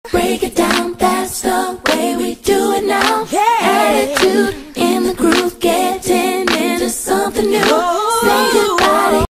break it down, that's the way we do it now. Attitude in the groove, getting into something new.